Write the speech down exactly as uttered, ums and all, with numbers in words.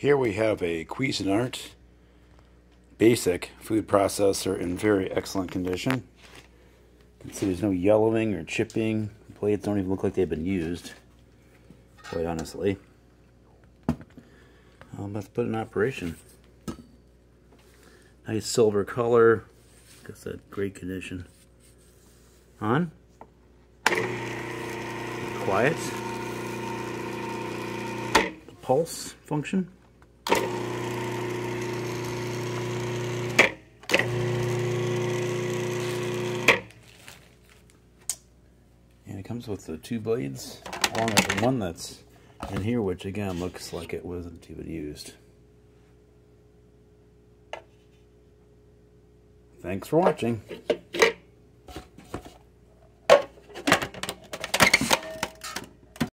Here we have a Cuisinart basic food processor in very excellent condition. You can see there's no yellowing or chipping. The plates don't even look like they've been used, quite honestly. Um, let's put it in operation. Nice silver color. I guess that great condition. On. Quiet. The pulse function. And it comes with the two blades, along with the one that's in here, which again looks like it wasn't even used. Thanks for watching.